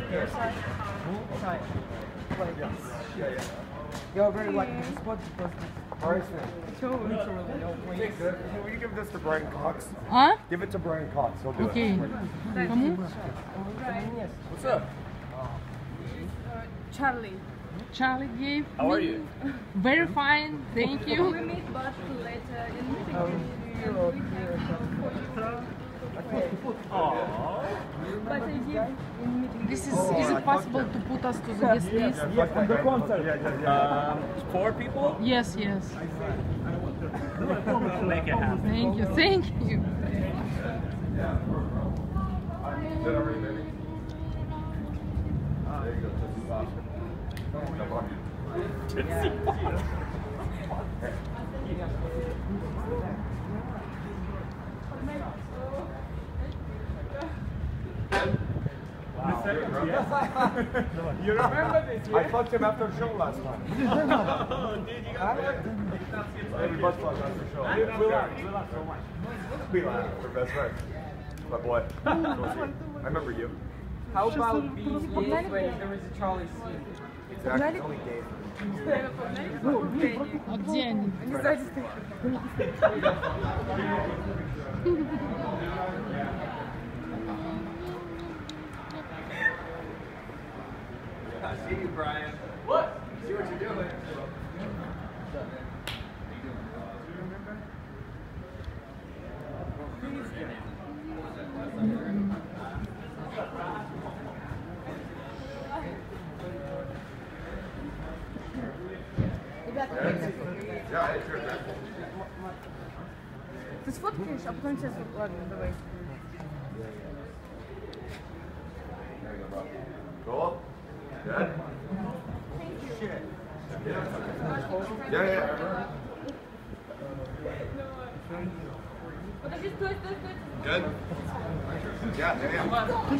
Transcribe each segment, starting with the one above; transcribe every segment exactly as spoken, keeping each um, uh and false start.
Your side. Side. Like this. Yeah, yeah. You're very lucky in this spot because it's so literally no place. Will you give this to Brian Cox? А? Give it to Brian Cox. He'll do Окей. it. Кому? What's up? Charlie. Charlie gave How me. are you? Very fine, thank We you. meet but later in But I give in meeting. This is, is it possible to put us to the guest list? Yes, on the concert. Yeah, yeah, yeah. Um, four people? Yes, yes. Make it happen. Thank you, thank you. You remember this? Yeah? I fucked him after the show last time. Dude, you got Every bus fuck after the show. We laughed. We laughed so much. We laughed. We're best friends. My boy. I remember you. How about these days when there is a Charlie scene? Exactly. It's only Dave. А где они? I see you, Brian. What? See what you're doing. Yeah, it's your turn. Ты сфоткаешь, а потом сейчас... Ладно, давай. Cool? Good? Shit. Yeah, yeah. Подожди, стой, стой, стой. Good? Yeah, yeah, yeah.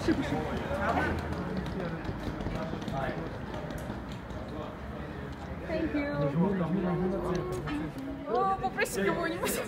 Thank you. О, попроси кого-нибудь.